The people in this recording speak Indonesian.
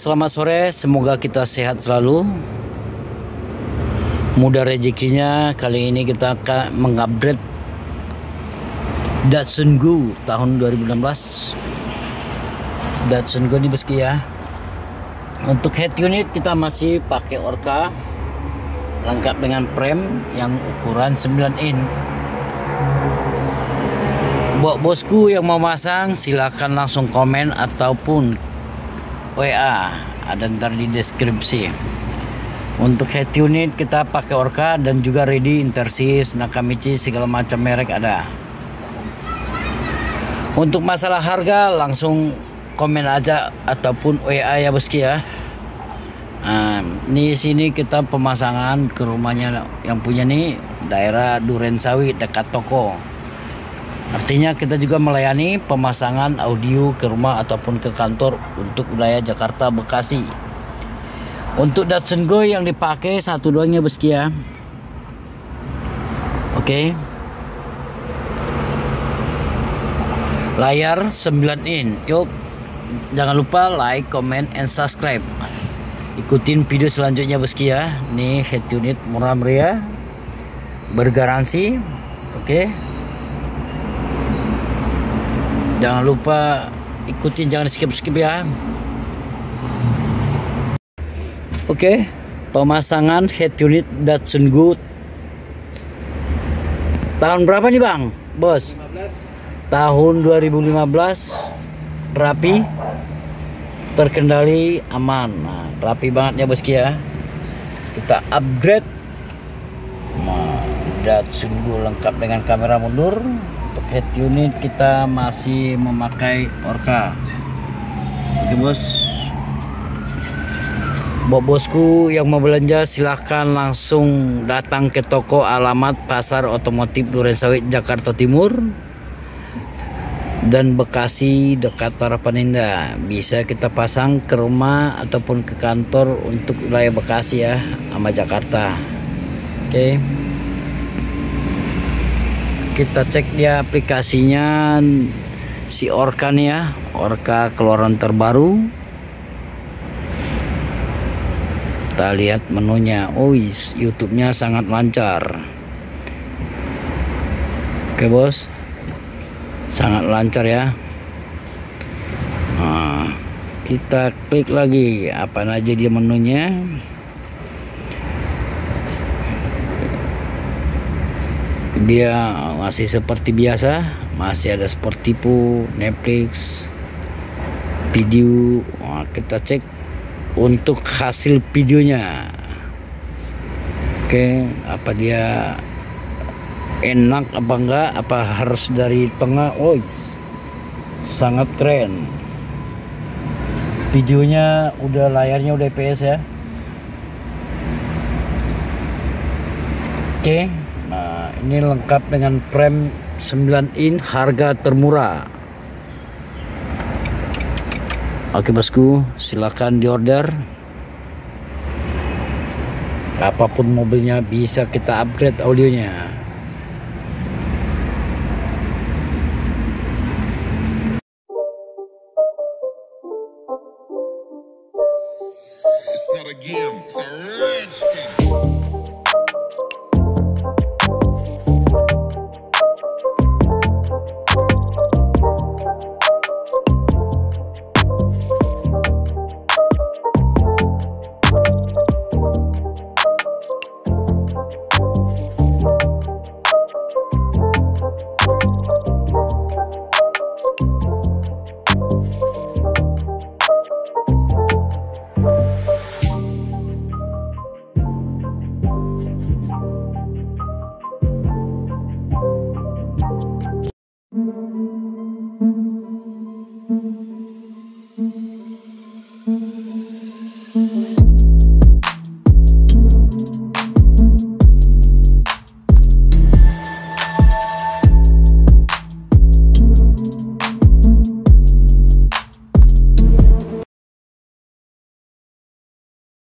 selamat sore. Semoga kita sehat selalu. Mudah rezekinya. Kali ini kita akan mengupgrade Datsun Go tahun 2016. Datsun Go ini meski ya. Untuk head unit kita masih pakai Orca, lengkap dengan frame yang ukuran 9 in. Buat bosku yang mau masang, silahkan langsung komen ataupun WA, ada ntar di deskripsi. Untuk head unit kita pakai Orca dan juga ready Intersys, Nakamichi, segala macam merek ada. Untuk masalah harga langsung komen aja ataupun WA ya bosku ya. Nah, di sini kita pemasangan ke rumahnya yang punya nih daerah Durensawit dekat toko. Artinya kita juga melayani pemasangan audio ke rumah ataupun ke kantor untuk wilayah Jakarta, Bekasi. Untuk Datsun Go yang dipakai satu doangnya bosku ya. Oke. Layar 9 in. Yuk, jangan lupa like, comment, and subscribe. Ikutin video selanjutnya bosku ya. Nih head unit murah meriah, bergaransi. Oke. Jangan lupa ikutin, jangan skip ya. Oke, pemasangan head unit Datsun Go tahun berapa nih bang, bos? 15. Tahun 2015, rapi, terkendali, aman. Nah, rapi banget ya bosku ya. Kita upgrade. Nah, Datsun Go lengkap dengan kamera mundur. Untuk head unit kita masih memakai Orca. Oke bos. Buat bosku yang mau belanja silahkan langsung datang ke toko, alamat Pasar Otomotif Durensawit Jakarta Timur dan Bekasi dekat Tarapaninda. Bisa kita pasang ke rumah ataupun ke kantor untuk wilayah Bekasi ya sama Jakarta. Oke. Kita cek dia aplikasinya si Orca nih ya, Orca keluaran terbaru. Kita lihat menunya. Oh, YouTube-nya sangat lancar. Oke bos, sangat lancar ya. Nah, kita klik lagi apa aja dia menunya. Dia masih seperti biasa, masih ada Sportivo, Netflix, video. Nah, kita cek untuk hasil videonya. Oke, apa dia enak apa enggak, apa harus dari tengah. Oh, sangat keren. Videonya udah, layarnya udah IPS ya. Oke. Nah, ini lengkap dengan frame 9 in, harga termurah. Oke bosku, silakan diorder. Apapun mobilnya bisa kita upgrade audionya. It's not a game, it's a rich thing.